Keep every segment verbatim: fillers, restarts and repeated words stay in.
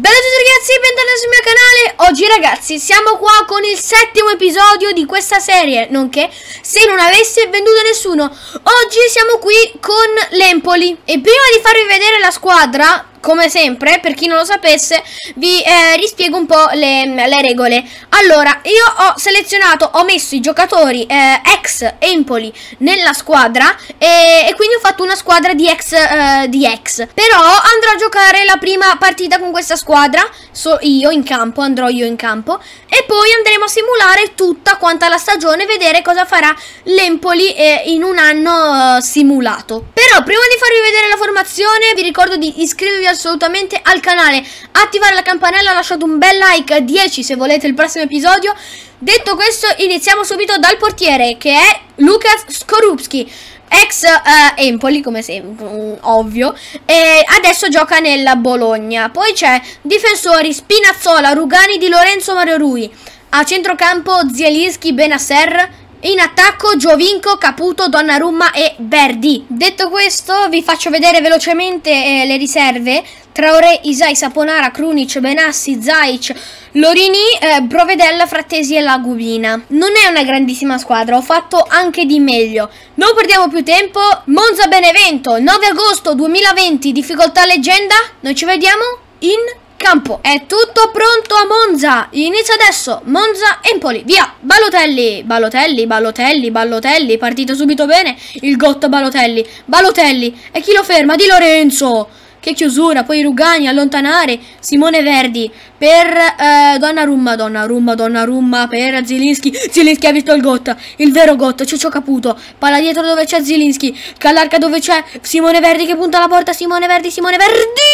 Bella a tutti ragazzi, bentornati sul mio canale. Oggi ragazzi siamo qua con il settimo episodio di questa serie, nonché Se non avesse venduto nessuno. Oggi siamo qui con l'Empoli e prima di farvi vedere la squadra, come sempre, per chi non lo sapesse, vi eh, rispiego un po' le, le regole. Allora, io ho selezionato, ho messo i giocatori eh, ex Empoli nella squadra e, e quindi ho fatto una squadra di ex, eh, di ex. Però andrò a giocare la prima partita con questa squadra, so io in campo, andrò io in campo, e poi andremo a simulare tutta quanta la stagione, vedere cosa farà l'Empoli eh, in un anno eh, simulato. Però prima di farvi vedere la formazione vi ricordo di iscrivervi assolutamente al canale, attivare la campanella, lasciate un bel like, dieci se volete il prossimo episodio. Detto questo, iniziamo subito dal portiere, che è Lukas Skorupski, ex eh, Empoli, come sempre, um, ovvio, e adesso gioca nella Bologna. Poi c'è difensori Spinazzola, Rugani, Di Lorenzo, Mario Rui. A centrocampo Zielinski, Benasser. In attacco Giovinco, Caputo, Donnarumma e Verdi. Detto questo vi faccio vedere velocemente eh, le riserve. Traoré, Isai, Saponara, Krunic, Benassi, Zaic, Lorini, eh, Provedella, Frattesi e Lagubina. Non è una grandissima squadra, ho fatto anche di meglio. Non perdiamo più tempo. Monza Benevento, nove agosto duemilaventi, difficoltà leggenda. Noi ci vediamo in campo. È tutto pronto a Monza. Inizia adesso. Monza Empoli. Via. Balotelli. Balotelli. Balotelli. Balotelli. Partito subito bene. Il gotto Balotelli. Balotelli. E chi lo ferma? Di Lorenzo. Che chiusura. Poi Rugani. Allontanare. Simone Verdi. Per eh, Donnarumma. Donnarumma. Donnarumma. Per Zielinski. Zielinski ha visto il gotto. Il vero gotto. Ciccio Caputo. Palla dietro dove c'è Zielinski. Callarca dove c'è Simone Verdi che punta la porta. Simone Verdi. Simone Verdi.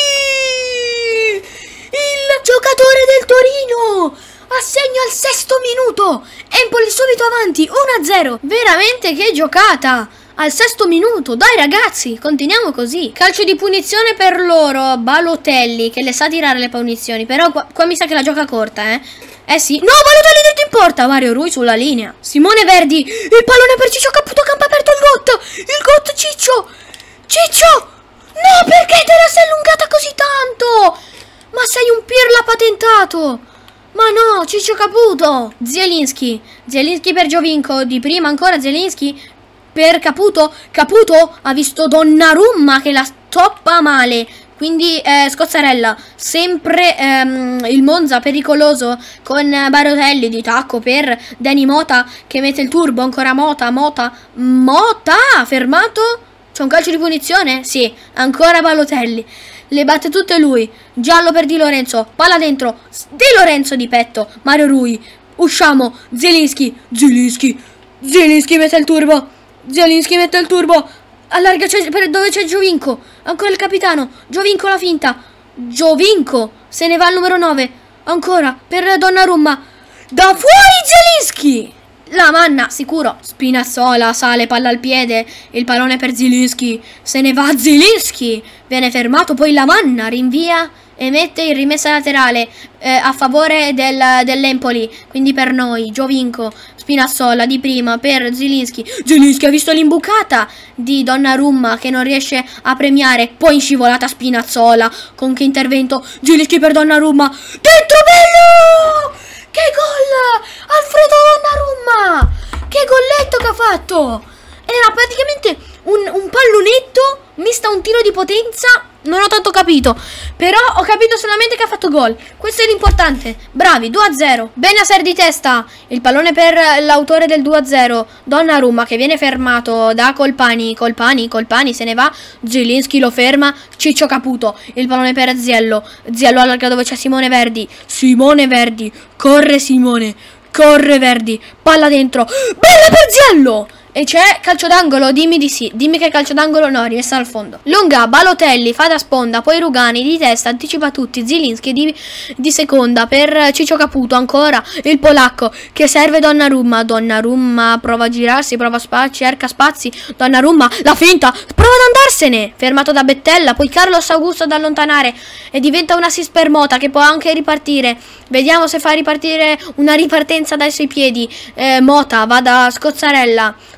Il giocatore del Torino assegna al sesto minuto. Empoli subito avanti uno a zero. Veramente che giocata al sesto minuto. Dai ragazzi, continuiamo così. Calcio di punizione per loro. Balotelli che le sa tirare le punizioni. Però qua, qua mi sa che la gioca corta, eh Eh sì. No, Balotelli dritto in porta. Mario Rui sulla linea. Simone Verdi. Il pallone per Ciccio Caputo. Campo aperto il gol. Il gol Ciccio. Ciccio. No, perché te la sei allungata così tanto? Ma sei un pirla patentato! Ma no, Ciccio Caputo! Zielinski. Zielinski per Giovinco. Di prima ancora Zielinski per Caputo. Caputo ha visto Donnarumma che la stoppa male. Quindi eh, Scozzarella. Sempre ehm, il Monza pericoloso con Balotelli di tacco per Dani Mota che mette il turbo. Ancora Mota. Mota. Mota! Fermato? C'è un calcio di punizione? Sì. Ancora Balotelli. Le batte tutte lui. Giallo per Di Lorenzo. Palla dentro. Di Lorenzo di petto. Mario Rui. Usciamo. Zielinski. Zielinski. Zielinski mette il turbo. Zielinski mette il turbo. Allarga per dove c'è Giovinco. Ancora il capitano. Giovinco la finta. Giovinco. Se ne va al numero nove. Ancora per Donnarumma. Da fuori Zielinski. La manna, sicuro. Spinazzola, sale, palla al piede. Il pallone per Zielinski. Se ne va Zielinski. Viene fermato, poi la manna rinvia e mette in rimessa laterale eh, a favore del, dell'Empoli. Quindi per noi, Giovinco, Spinazzola di prima per Zielinski. Zielinski ha visto l'imbucata di Donnarumma che non riesce a premiare. Poi in scivolata Spinazzola. Con che intervento? Zielinski per Donnarumma. Dentro, bello! Che gol! Alfredo Donnarumma! Che golletto che ha fatto! Era praticamente un, un pallonetto mista un tiro di potenza. Non ho tanto capito, però ho capito solamente che ha fatto gol. Questo è l'importante. Bravi, due a zero. Benasser di testa. Il pallone per l'autore del due a zero. Donnarumma che viene fermato da Colpani. Colpani, Colpani se ne va. Zielinski lo ferma. Ciccio Caputo. Il pallone per Ziello. Ziello allarga dove c'è Simone Verdi. Simone Verdi. Corre Simone. Corre Verdi. Palla dentro. Bella per Ziello. E c'è calcio d'angolo, dimmi di sì, dimmi che calcio d'angolo no, rimessa al fondo. Lunga, Balotelli, fa da sponda, poi Rugani di testa, anticipa tutti, Zielinski di, di seconda per Ciccio Caputo, ancora il polacco che serve Donnarumma. Donnarumma prova a girarsi, prova a spazi, cerca spazi, Donnarumma, la finta, prova ad andarsene, fermato da Bettella, poi Carlos Augusto ad allontanare e diventa un assist per Mota che può anche ripartire. Vediamo se fa ripartire una ripartenza dai suoi piedi. eh, Mota va da Scozzarella.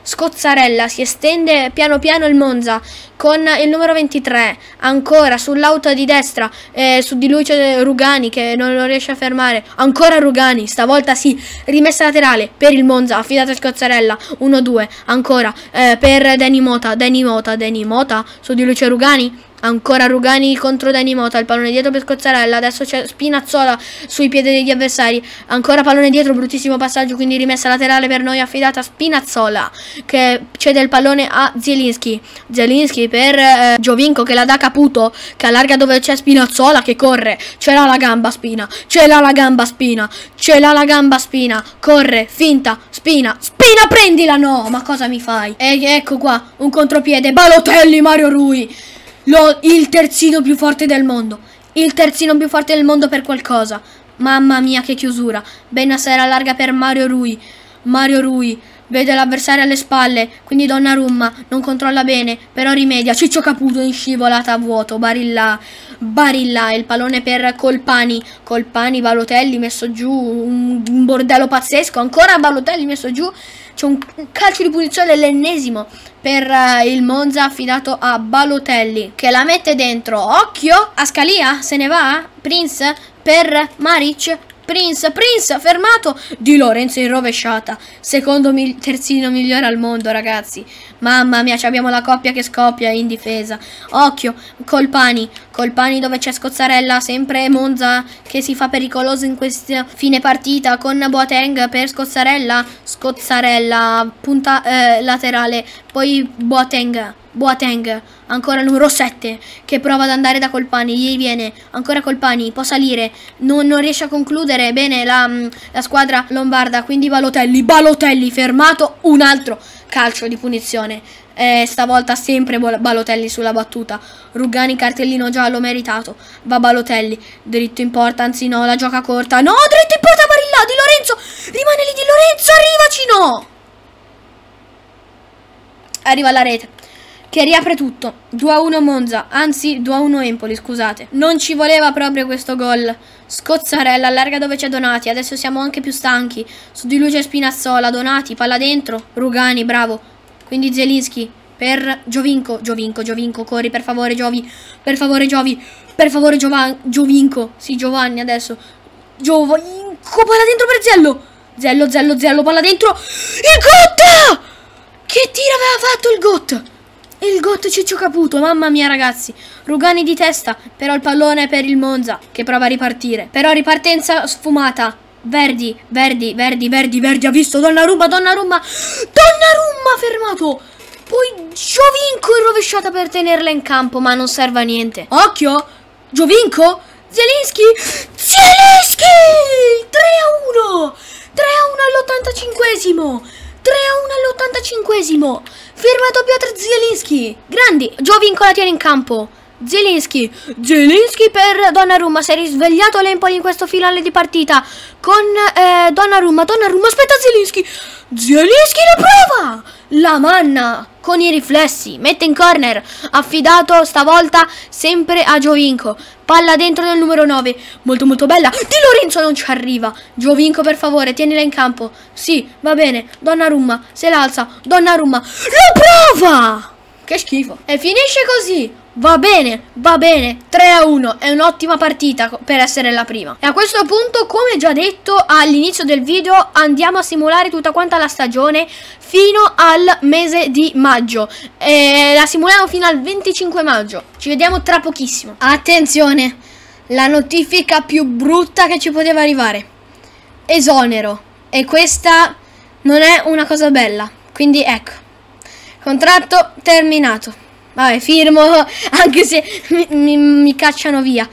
Scozzarella, si estende piano piano il Monza con il numero ventitré, ancora sull'auto di destra, eh, su di lui c'è Rugani che non lo riesce a fermare, ancora Rugani, stavolta sì, rimessa laterale per il Monza, affidata a Scozzarella, uno due, ancora eh, per Dani Mota, Dani Mota, Dani Mota, su di lui c'è Rugani, ancora Rugani contro Dani Mota, il pallone dietro per Scozzarella, adesso c'è Spinazzola sui piedi degli avversari, ancora pallone dietro, bruttissimo passaggio, quindi rimessa laterale per noi, affidata a Spinazzola che cede il pallone a Zielinski, Zielinski per eh, Giovinco che la dà Caputo, che allarga dove c'è Spinazzola che corre, ce l'ha la gamba Spina, ce l'ha la gamba Spina, ce l'ha la gamba Spina, corre, finta, Spina, Spina prendila, no, ma cosa mi fai? E ecco qua, un contropiede, Balotelli, Mario Rui. Lo, il terzino più forte del mondo. Il terzino più forte del mondo per qualcosa. Mamma mia che chiusura. Bennacer allarga per Mario Rui. Mario Rui vede l'avversario alle spalle, quindi Donnarumma non controlla bene, però rimedia. Ciccio Caputo in scivolata a vuoto. Barilla, Barilla, il pallone per Colpani. Colpani, Balotelli messo giù, un, un bordello pazzesco. Ancora Balotelli messo giù. C'è un calcio di punizione, l'ennesimo per uh, il Monza affidato a Balotelli che la mette dentro. Occhio a Scalia, se ne va. Prince per Maric. Prince, Prince, fermato. Di Lorenzo in rovesciata. Secondo mi terzino migliore al mondo, ragazzi. Mamma mia, abbiamo la coppia che scoppia in difesa. Occhio, Colpani. Colpani dove c'è Scozzarella. Sempre Monza che si fa pericoloso in questa fine partita con Boateng per Scozzarella. Scozzarella, punta eh, laterale. Poi Boateng. Boateng, ancora numero sette che prova ad andare da Colpani, gli viene ancora Colpani, può salire, non, non riesce a concludere bene la, la squadra lombarda, quindi Balotelli, Balotelli fermato, un altro calcio di punizione, eh, stavolta sempre Balotelli sulla battuta. Rugani cartellino giallo meritato, va Balotelli, dritto in porta, anzi no, la gioca corta, no, dritto in porta Barilla, Di Lorenzo, rimane lì Di Lorenzo, arrivaci, no! Arriva alla rete che riapre tutto. Due a uno Monza, anzi due a uno Empoli, scusate. Non ci voleva proprio questo gol. Scozzarella allarga dove c'è Donati, adesso siamo anche più stanchi. Su di lui c'è Spinazzola, Donati, palla dentro, Rugani, bravo. Quindi Zielinski per Giovinco, Giovinco, Giovinco, corri per favore Giovi, per favore Giovi, per favore Giovan Giovinco, sì Giovanni adesso. Giovinco, palla dentro per Zello. Zello, Zello, Zello, palla dentro. Il Gott! Che tiro aveva fatto il Gott? Il Gott Ciccio Caputo, mamma mia ragazzi. Rugani di testa, però il pallone per il Monza che prova a ripartire. Però ripartenza sfumata. Verdi, Verdi, Verdi, Verdi, Verdi, ha visto Donnarumma, Donnarumma, Donnarumma fermato. Poi Giovinco in rovesciata per tenerla in campo, ma non serve a niente. Occhio, Giovinco, Zielinski, Zielinski, tre a uno, tre a uno all'ottantacinquesimo. tre a uno all'ottantacinquesimo. Fermato Piotr Zielinski. Grandi. Giovinco la tiene in campo. Zielinski. Zielinski per Donnarumma. Si è risvegliato l'Empoli in questo finale di partita. Con eh, Donnarumma. Donnarumma aspetta Zielinski. Zielinski la prova. La manna con i riflessi. Mette in corner. Affidato stavolta sempre a Giovinco. Palla dentro del numero nove. Molto molto bella. Di Lorenzo non ci arriva. Giovinco per favore tienila in campo. Sì, va bene. Donnarumma se l'alza. Donnarumma la prova. Che schifo. E finisce così. Va bene, va bene, tre a uno, è un'ottima partita per essere la prima. E a questo punto, come già detto all'inizio del video, andiamo a simulare tutta quanta la stagione fino al mese di maggio. E la simuliamo fino al venticinque maggio, ci vediamo tra pochissimo. Attenzione, la notifica più brutta che ci poteva arrivare. Esonero, e questa non è una cosa bella, quindi ecco, contratto terminato. Vabbè, firmo, anche se mi, mi, mi cacciano via.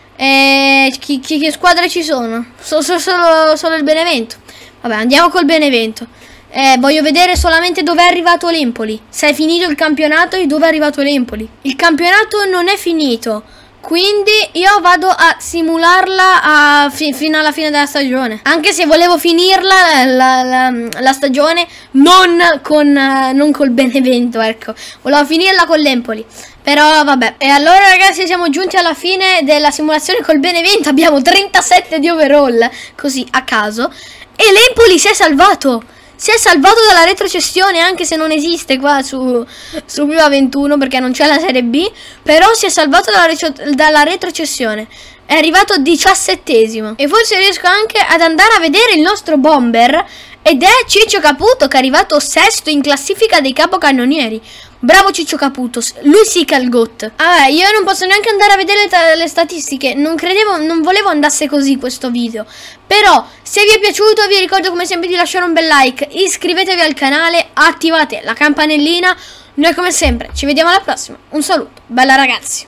E chi, chi, che squadre ci sono? So, so, solo, solo il Benevento. Vabbè, andiamo col Benevento. Eh, voglio vedere solamente dove è arrivato l'Empoli. Se è finito il campionato e dove è arrivato l'Empoli. Il campionato non è finito, quindi io vado a simularla a fi fino alla fine della stagione. Anche se volevo finirla la, la, la stagione non con uh, non col Benevento, ecco. Volevo finirla con l'Empoli. Però vabbè. E allora ragazzi siamo giunti alla fine della simulazione col Benevento. Abbiamo trentasette di overall, così a caso. E l'Empoli si è salvato. Si è salvato dalla retrocessione, anche se non esiste qua su, su FIFA ventuno perché non c'è la Serie B. Però si è salvato dalla, dalla retrocessione. È arrivato diciassettesimo. E forse riesco anche ad andare a vedere il nostro bomber. Ed è Ciccio Caputo che è arrivato sesto in classifica dei capocannonieri. Bravo Ciccio Caputo, lui sì che è il GOAT. Ah, io non posso neanche andare a vedere le, le statistiche. Non credevo, non volevo andasse così questo video. Però, se vi è piaciuto, vi ricordo come sempre di lasciare un bel like. Iscrivetevi al canale, attivate la campanellina. Noi come sempre ci vediamo alla prossima. Un saluto, bella ragazzi.